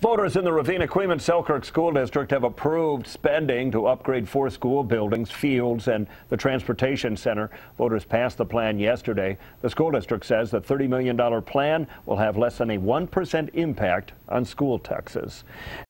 Voters in the Ravena-Coeymans-Selkirk School District have approved spending to upgrade 4 school buildings, fields, and the transportation center. Voters passed the plan yesterday. The school district says the $30 million plan will have less than a 1% impact on school taxes.